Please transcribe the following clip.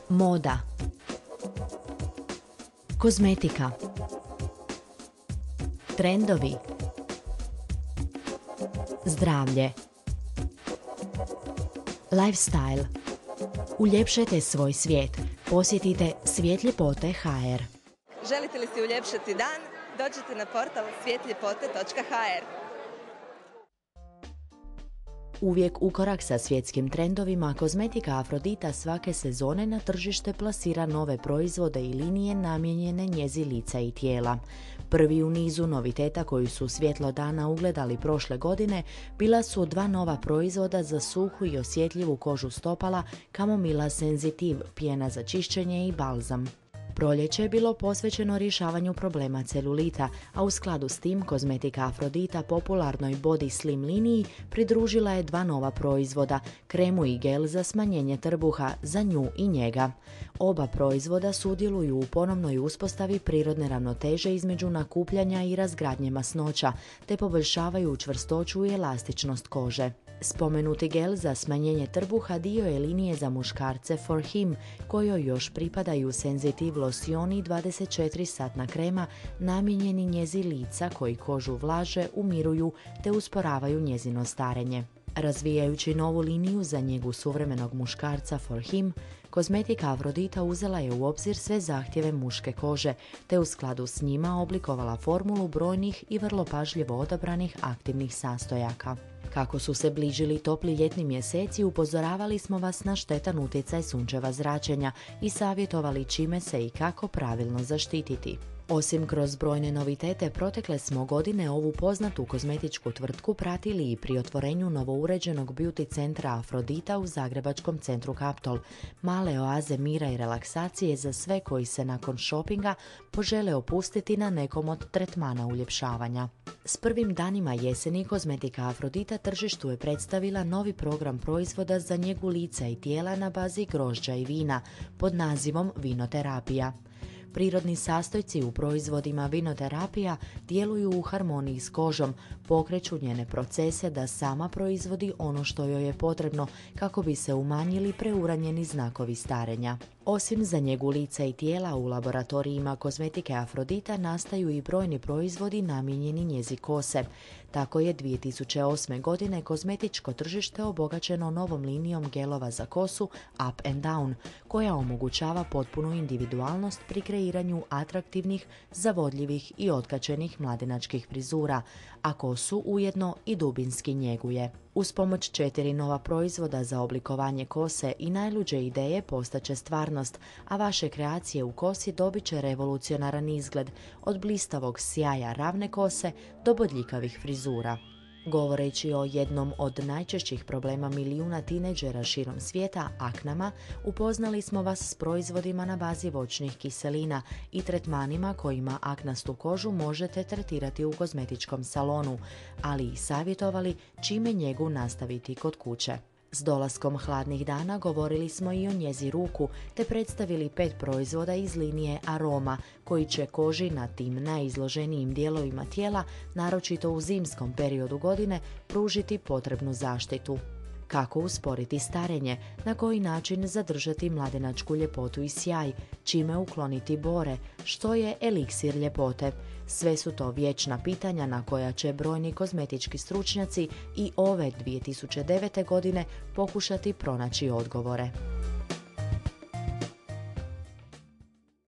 Moda, kozmetika, trendovi, zdravlje, lifestyle. Uljepšajte svoj svijet. Posjetite svjetljepote.hr. Želite li si uljepšati dan? Dođite na portal svjetljepote.hr. Uvijek u korak sa svjetskim trendovima, kozmetika Afrodita svake sezone na tržište plasira nove proizvode i linije namijenjene njezi lica i tijela. Prvi u nizu noviteta koji su svjetlo dana ugledali prošle godine bila su dva nova proizvoda za suhu i osjetljivu kožu stopala, Camomilla Sensitive, pjena za čišćenje i balzam. Proljeće je bilo posvećeno rješavanju problema celulita, a u skladu s tim kozmetika Afrodita popularnoj Body Slim liniji pridružila je dva nova proizvoda, kremu i gel za smanjenje trbuha za nju i njega. Oba proizvoda sudjeluju u ponovnoj uspostavi prirodne ravnoteže između nakupljanja i razgradnje masnoća, te poboljšavaju čvrstoću i elastičnost kože. Spomenuti gel za smanjenje trbuha dio je linije za muškarce For Him, kojoj još pripadaju Sensitive lotion i 24-satna krema namijenjeni njezi lica koji kožu vlaže, umiruju te usporavaju njezino starenje. Razvijajući novu liniju za njegu suvremenog muškarca For Him, kozmetika Afrodita uzela je u obzir sve zahtjeve muške kože, te u skladu s njima oblikovala formulu brojnih i vrlo pažljivo odabranih aktivnih sastojaka. Kako su se bližili topli ljetni mjeseci, upozoravali smo vas na štetan utjecaj sunčeva zračenja i savjetovali čime se i kako pravilno zaštititi. Osim kroz brojne novitete, protekle smo godine ovu poznatu kozmetičku tvrtku pratili i pri otvorenju novouređenog beauty centra Afrodita u zagrebačkom centru Kaptol, male oaze mira i relaksacije za sve koji se nakon šopinga požele opustiti na nekom od tretmana uljepšavanja. S prvim danima jeseni kozmetika Afrodita tržištu je predstavila novi program proizvoda za njegu lica i tijela na bazi grožđa i vina pod nazivom Vinoterapija. Prirodni sastojci u proizvodima Vinoterapija djeluju u harmoniji s kožom, pokreću njene procese da sama proizvodi ono što joj je potrebno kako bi se umanjili preuranjeni znakovi starenja. Osim za njegu lica i tijela, u laboratorijima kozmetike Afrodita nastaju i brojni proizvodi namijenjeni njezi kose. Tako je 2008. godine kozmetičko tržište obogaćeno novom linijom gelova za kosu Up and Down, koja omogućava potpunu individualnost pri kreiranju atraktivnih, zavodljivih i otkačenih mladenačkih frizura, a kosu ujedno i dubinski njeguje. Uz pomoć 4 nova proizvoda za oblikovanje kose i najluđe ideje postaće stvarnost, a vaše kreacije u kosi dobit će revolucionaran izgled, od blistavog sjaja ravne kose do bodljikavih frizura. Govoreći o jednom od najčešćih problema milijuna tinejdžera širom svijeta, aknama, upoznali smo vas s proizvodima na bazi voćnih kiselina i tretmanima kojima aknastu kožu možete tretirati u kozmetičkom salonu, ali i savjetovali čime njegu nastaviti kod kuće. S dolaskom hladnih dana govorili smo i o njezi ruku, te predstavili 5 proizvoda iz linije Aroma, koji će koži na tim najizloženijim dijelovima tijela, naročito u zimskom periodu godine, pružiti potrebnu zaštitu. Kako usporiti starenje, na koji način zadržati mladenačku ljepotu i sjaj, čime ukloniti bore, što je eliksir ljepote. Sve su to vječna pitanja na koja će brojni kozmetički stručnjaci i ove 2009. godine pokušati pronaći odgovore.